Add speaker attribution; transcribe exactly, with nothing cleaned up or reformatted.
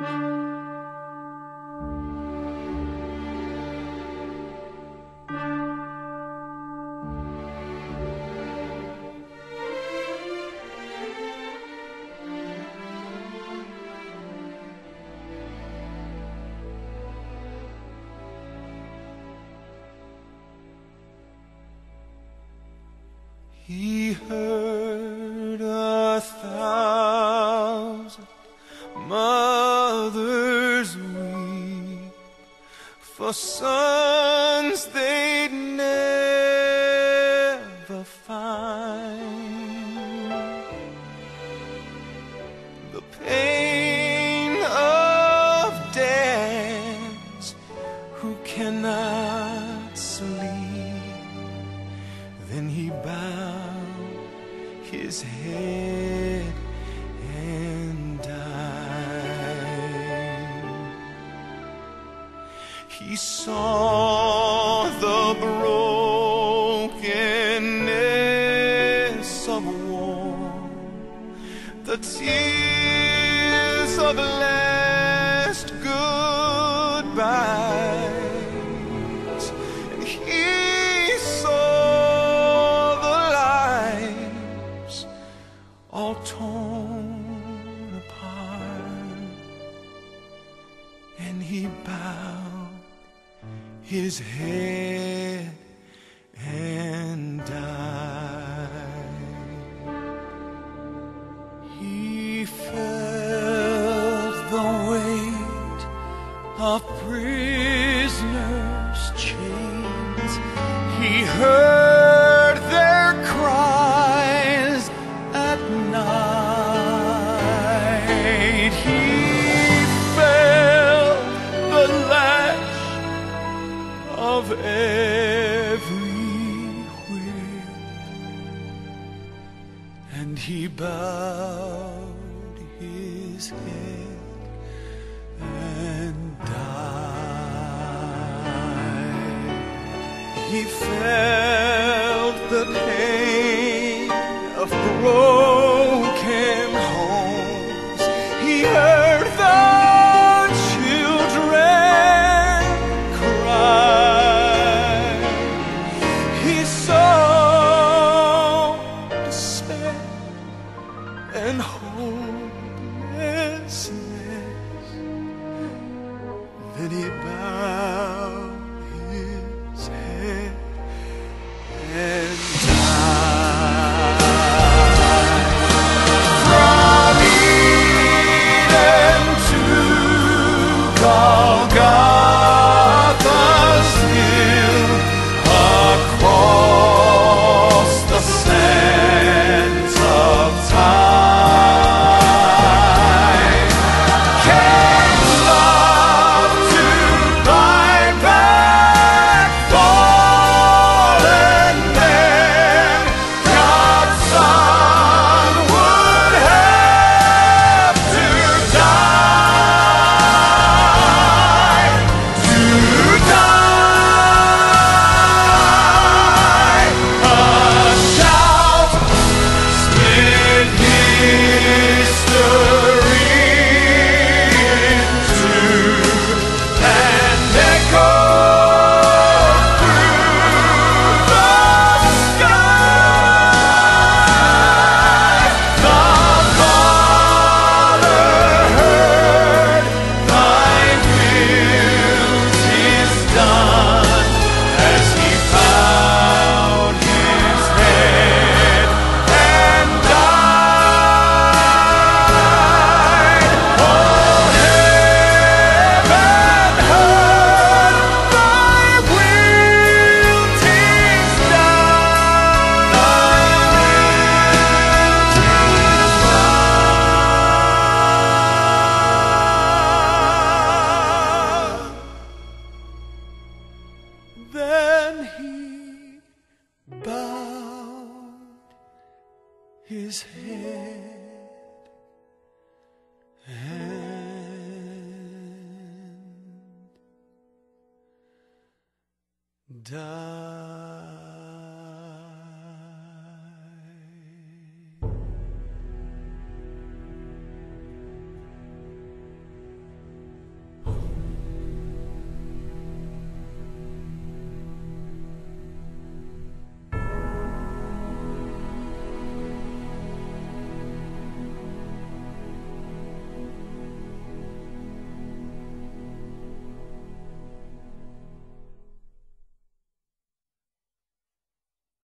Speaker 1: He heard a thousand mothers weep for sons they'd never find. The pain of dads who cannot sleep. Then he bowed his head and died. He saw the brokenness of war, the tears of last goodbyes, and he saw the lives all torn apart, and he bowed his head and died. He felt the weight of prisoners' chains. He heard their cries at night. He felt the lash of every whip, and he bowed his head and died. He felt the pain of broken homes. He heard the children cry. He saw despair and hopelessness. Then he bowed his head and died. From Eden to Golgotha's hill, across the sands of time, came love to buy back fallen men. God's Son would have to die, to die. A shout split history in two, and echoed through the sky. The Father heard, thy will is done, as he bowed his head and died. Oh, heaven heard, thy will is done, thy will is done. Then he bowed his head and died.